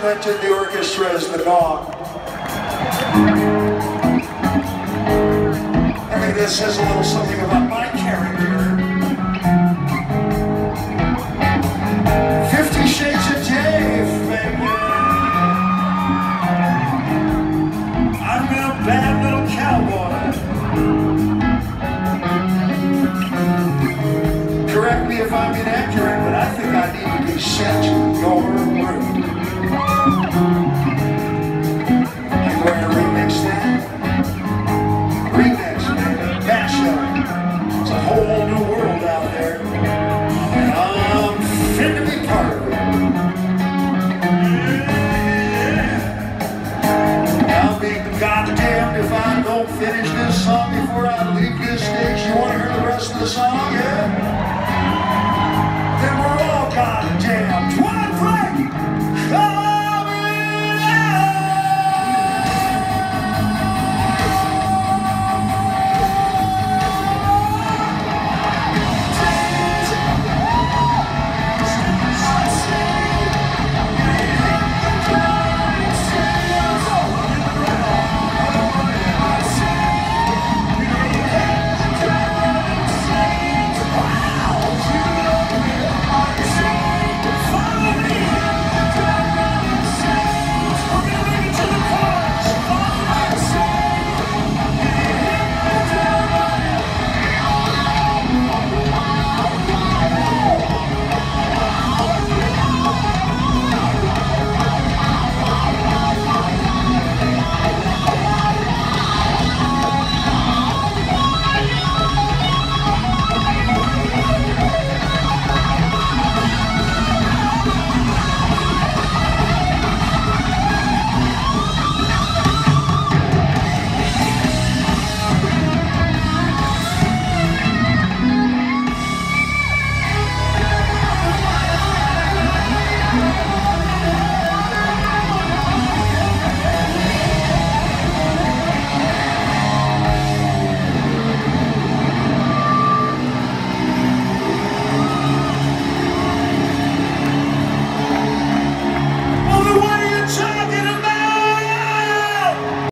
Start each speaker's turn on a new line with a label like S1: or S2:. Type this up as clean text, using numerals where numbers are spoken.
S1: instrument in the orchestra is the gong. I think this says a little something about my character. 50 Shades of Dave, baby. I've been a bad little cowboy. Correct me if I'm inaccurate, but I think I need to be sent to your room. You going to remix that? Remix, baby. Mashup. It's a whole new world out there. And I'm fit to be part of it. I'll be goddamned if I don't finish this song before I leave this stage. You want to hear the rest of the song?